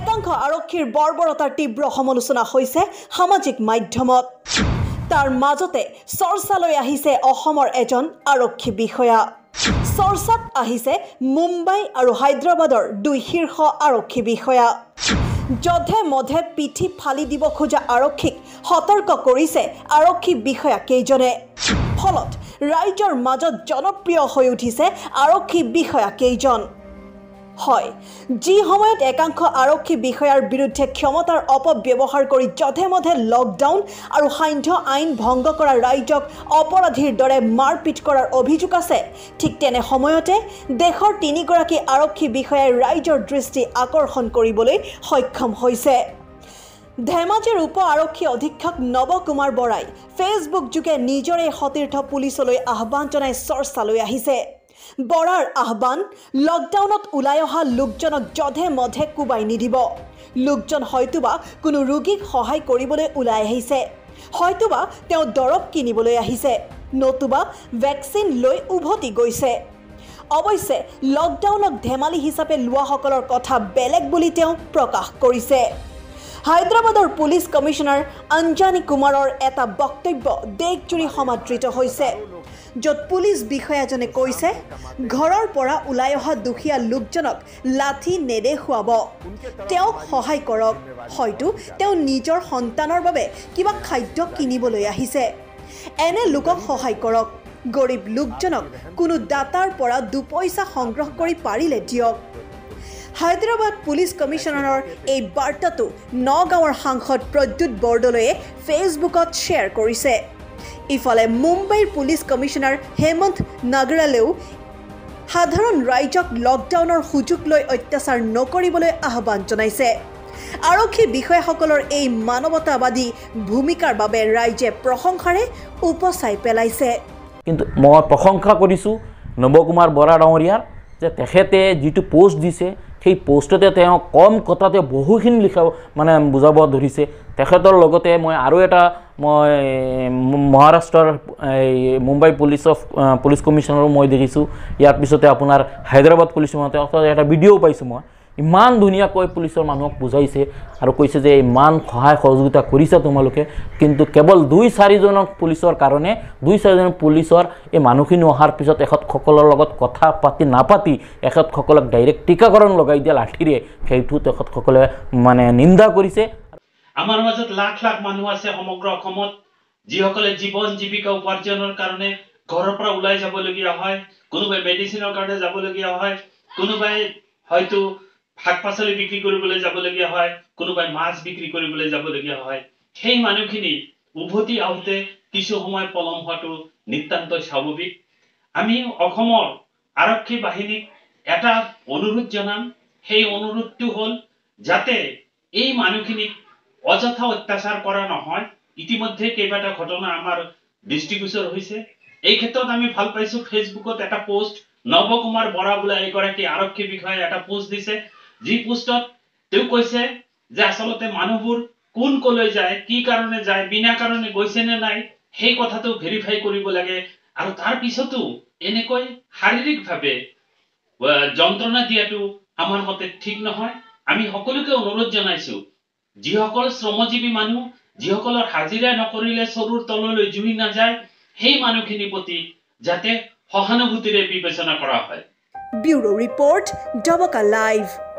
একাংশ আৰক্ষীৰ বৰ্বৰতাৰ তীব্ৰ সমালোচনা হৈছে সামাজিক মাধ্যমত। তাৰ মাজতে চৰ্চালৈ আহিছে অসমৰ এজন আৰক্ষী বিষয়া। চৰ্চাত আহিছে মুম্বাই আৰু হায়দৰাবাদৰ দুই শীৰ্ষ আৰক্ষী বিষয়া। যধে মধে পিঠি ফালি দিব খোজা আৰক্ষীক সতৰ্ক কৰিছে আৰক্ষী বিষয়া কেইজনে। ফলত ৰাইজৰ মাজত জনপ্ৰিয় হৈ উঠিছে আৰক্ষী বিষয়া কেইজন। হয়, যি সময়ত একাংশ আৰক্ষী বিষয়াৰ বিৰুদ্ধে ক্ষমতাৰ অপব্যৱহাৰ কৰি যধে মধে লকডাউন আৰু সান্ধ্য আইন ভংগ কৰা ৰাইজক অপৰাধীৰ দৰে মাৰপিট কৰাৰ অভিযোগ আছে, ঠিক তেনে সময়তে দেশৰ 3গৰাকী আৰক্ষী বিষয়াই ৰাইজৰ দৃষ্টি আকৰ্ষণ কৰিবলৈ সক্ষম হৈছে। ধেমাজিৰ উপ আৰক্ষী অধীক্ষক নৱ কুমাৰ বৰাই ফেচবুক যোগে নিজৰে সতীৰ্থ পুলিচলৈ আহ্বান জনাই চৰ্চালৈ আহিছে। বৰাৰ আহ্বান, লকডাউনত ওলাই অহা লোকজনক যধে মধে কোবাই নিদিব। লোকজন হয়তোবা কোনো ৰোগীক সহায় কৰিবলৈ ওলাই আহিছে, হয়তোবা তেওঁ দৰৱ কিনিবলৈ আহিছে, নতুবা ভেকচিন লৈ উভতি গৈছে। অৱশ্যে লকডাউনক ধেমালি হিচাপে লোৱাসকলৰ কথা বেলেগ বুলি তেওঁ প্ৰকাশ কৰিছে। হায়দৰাবাদৰ পুলিচ কমিশনাৰ অঞ্জানী কুমাৰৰ এটা বক্তব্য দেশজুৰি সমাদৃত হৈছে, য'ত পুলিচ বিষয়াজনে কৈছে ঘৰৰ পৰা ওলাই অহা দুখীয়া লোকজনক লাঠি নেদেখুৱাব, তেওঁক সহায় কৰক। হয়তো তেওঁ নিজৰ সন্তানৰ বাবে কিবা খাদ্য কিনিবলৈ আহিছে, এনে লোকক সহায় কৰক। গৰীব লোকজনক কোনো দাতাৰ পৰা দুপইচা সংগ্ৰহ কৰি পাৰিলে দিয়ক। হায়দৰাবাদ পুলিচ কমিশনাৰৰ এই বাৰ্তাটো নগাঁৱৰ সাংসদ প্ৰদ্যুৎ বৰদলৈয়ে ফেচবুকত শ্বেয়াৰ কৰিছে। ইফালে মুম্বাইৰ পুলিচ কমিশনাৰ হেমন্ত নাগৰালেও সাধাৰণ ৰাইজক লকডাউনৰ সুযোগ লৈ অত্যাচাৰ নকৰিবলৈ আহ্বান জনাইছে। আৰক্ষী বিষয়াসকলৰ এই মানৱতাবাদী ভূমিকাৰ বাবে ৰাইজে প্ৰশংসাৰে উপচাই পেলাইছে। কিন্তু মই প্ৰশংসা কৰিছোঁ নৱ কুমাৰ বৰা ডাঙৰীয়াৰ, যে তেখেতে যিটো পোষ্ট দিছে সেই পোষ্টতে তেওঁ কম কথাতে বহুখিনি লিখা বুজাব ধৰিছে। তেখেতৰ লগতে মই আৰু এটা মহাৰাষ্ট্ৰৰ মুম্বাই পুলিচ কমিশনাৰো মই দেখিছোঁ। ইয়াৰ পিছতে আপোনাৰ হায়দৰাবাদ পুলিচ এটা ভিডিঅ'ও পাইছোঁ। মই ইমান ধুনীয়াকৈ পুলিচৰ মানুহক বুজাইছে আৰু কৈছে যে ইমান সহায় সহযোগিতা কৰিছে তোমালোকে, কিন্তু কেৱল 2-4জন পুলিচৰ কাৰণে 2-4জন পুলিচৰ এই মানুহখিনি অহাৰ পিছত এখেতসকলৰ লগত কথা পাতি নাপাতি এখেতসকলক ডাইৰেক্ট টীকাকৰণ লগাই দিয়া লাঠিৰে, সেইটো তেখেতসকলে নিন্দা কৰিছে। আমাৰ মাজত লাখ লাখ মানুহ আছে সমগ্ৰ অসমত, যিসকলে জীৱন জীৱিকা উপাৰ্জনৰ কাৰণে ঘৰৰ পৰা ওলাই যাবলগীয়া হয়, কোনোবাই মেডিচিনৰ কাৰণে যাবলগীয়া হয়, কোনোবাই হয়তো শাক পাচলি বিক্ৰী কৰিবলৈ যাবলগীয়া হয়, কোনোবাই মাছ বিক্ৰী কৰিবলৈ যাবলগীয়া হয়। সেই মানুহখিনি উভতি আহোঁতে কিছু সময় পলম হোৱাটো নিতান্ত স্বাভাৱিক। আমি অসমৰ আৰক্ষী বাহিনীক এটা অনুৰোধ জনাম, সেই অনুৰোধটো হ'ল যাতে এই মানুহখিনিক অযথা অত্যাচাৰ কৰা নহয়। ইতিমধ্যে কেইবাটা ঘটনা আমাৰ দৃষ্টিগোচৰ হৈছে। এই ক্ষেত্ৰত আমি ভাল পাইছোঁ, ফেচবুকত এটা পোষ্ট নৱ কুমাৰ বৰা বোলা এগৰাকী আৰক্ষী বিষয়াই এটা পোষ্ট দিছে, যি পোষ্টত তেওঁ কৈছে যে আচলতে মানুহবোৰ কোন কলৈ যায়, কি কাৰণে যায়, বিনা কাৰণে গৈছে নে নাই, সেই কথাটো ভেৰিফাই কৰিব লাগে। আৰু তাৰ পিছতো এনেকৈ শাৰীৰিকভাৱে যন্ত্ৰণা দিয়াটো আমাৰ মতে ঠিক নহয়। আমি সকলোকে অনুৰোধ জনাইছোঁ, যিসকল শ্ৰমজীৱী মানুহ, যিসকলৰ হাজিৰা নকৰিলে চৰুৰ তললৈ জুই নাযায়, সেই মানুহখিনিৰ প্ৰতি যাতে সহানুভূতিৰে বিবেচনা কৰা হয়। Bureau report, Dobka live.